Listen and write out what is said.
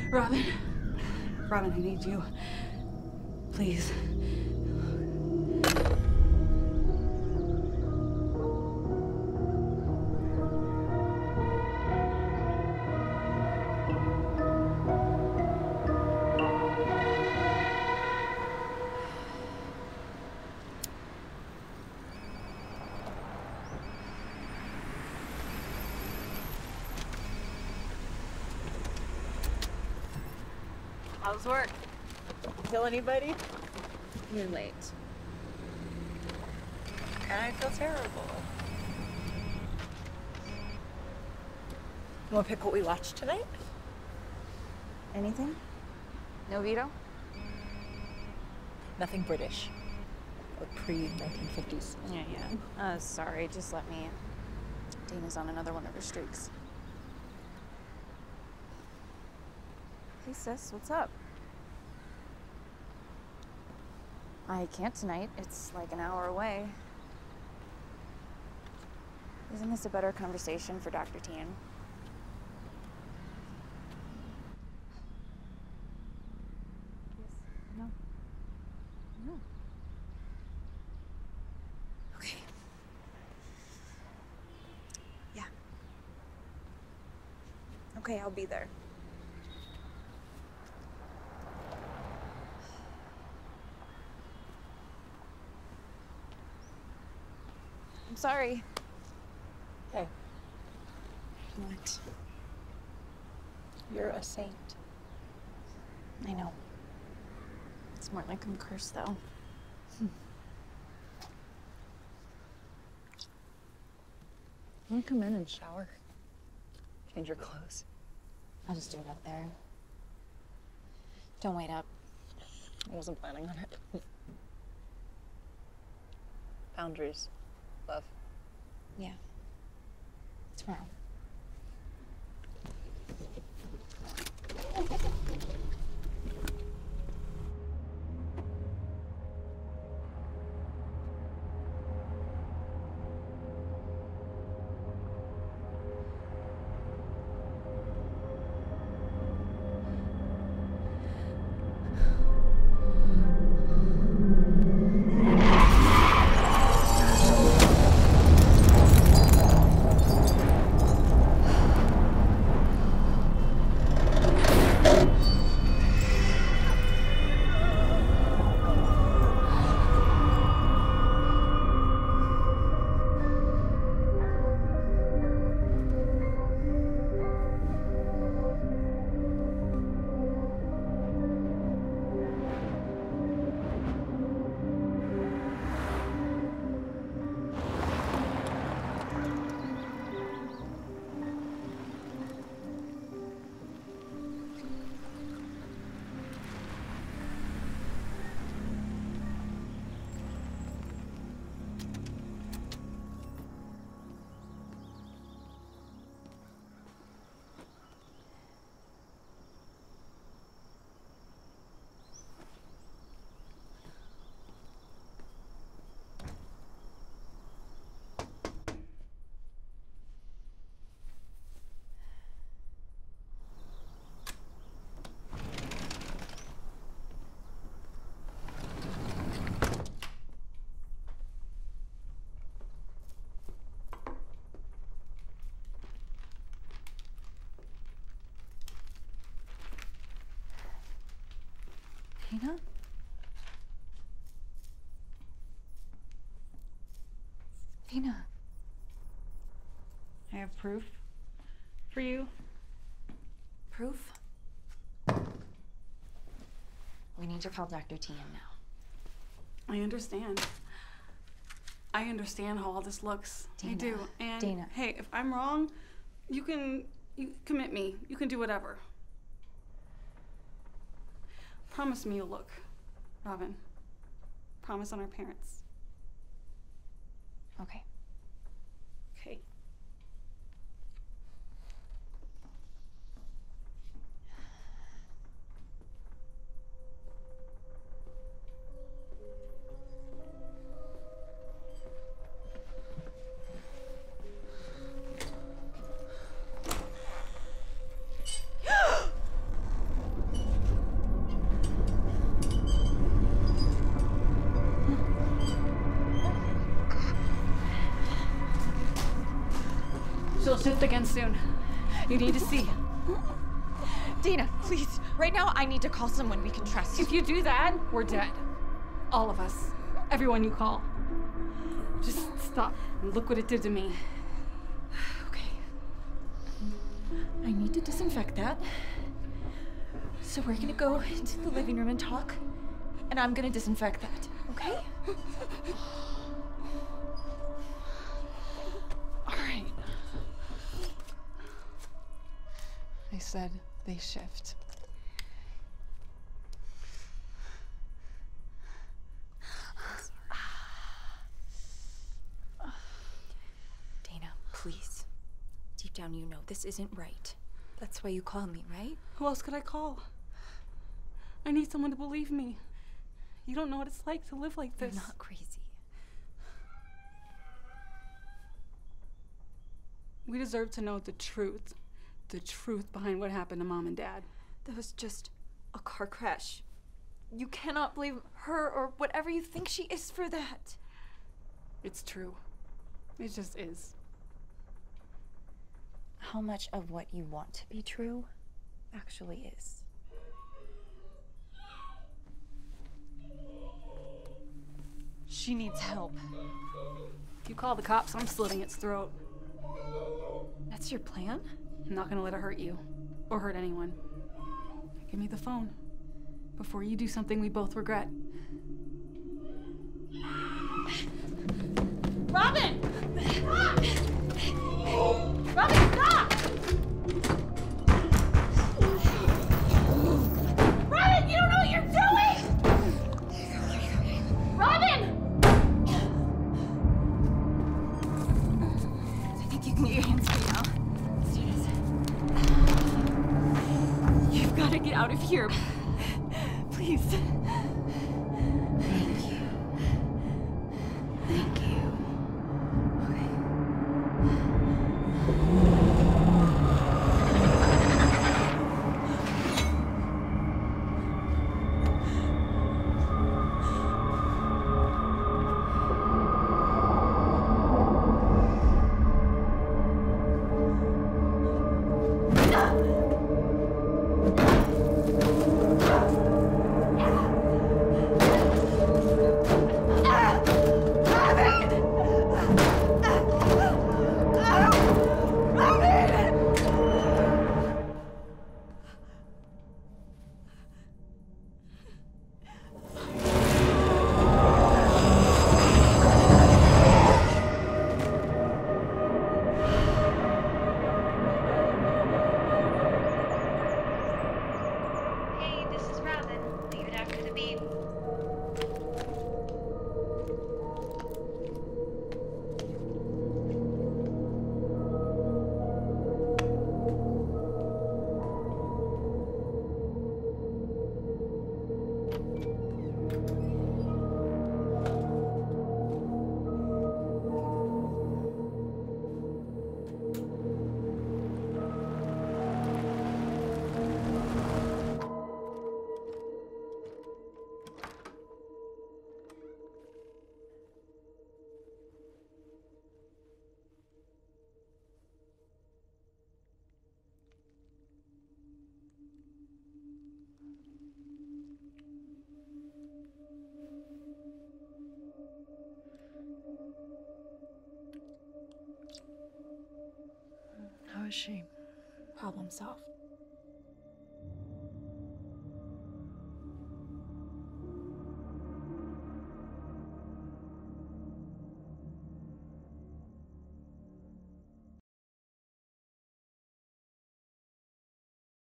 Robin. Robin, I need you. Please. How's work? Kill anybody? You're late. And I feel terrible. You want to pick what we watched tonight? Anything? No veto? Nothing British. Or pre-1950s. Yeah. Sorry, just let me. Dana's on another one of her streaks. Hey sis, what's up? I can't tonight. It's like an hour away. Isn't this a better conversation for Dr. Tien? Yes. No. No. Okay. Yeah. Okay, I'll be there. I'm sorry. Hey. What? You're a saint. I know. It's more like I'm cursed, though. You want to come in and shower? Change your clothes. I'll just do it up there. Don't wait up. I wasn't planning on it. Boundaries. Love. Yeah. Tomorrow. Dana? Dana. I have proof for you. Proof? We need to call Dr. Tien now. I understand. I understand how all this looks. Dana, I do. And Dana. Hey, if I'm wrong, you commit me. You can do whatever. Promise me you'll look, Robin. Promise on our parents. Okay. Okay. She'll shift again soon. You need to see. Dana, please. Right now, I need to call someone we can trust. If you do that, we're dead. All of us. Everyone you call. Just stop and look what it did to me. Okay. I need to disinfect that. So we're gonna go into the living room and talk, and I'm gonna disinfect that, okay? All right. I said they shift. Dana, please. Deep down, you know this isn't right. That's why you called me, right? Who else could I call? I need someone to believe me. You don't know what it's like to live like this. You're not crazy. We deserve to know the truth. The truth behind what happened to Mom and Dad. That was just a car crash. You cannot blame her or whatever you think she is for that. It's true. It just is. How much of what you want to be true actually is? She needs help. If you call the cops, I'm slitting its throat. That's your plan? I'm not gonna let it hurt you. Or hurt anyone. Give me the phone. Before you do something we both regret. Robin! Robin, stop! Robin, you don't know what you're doing! Robin! I think you can get your hands free now. Let's do this. You've got to get out of here. Please. Thank you. Thank you. How is she? Problem solved.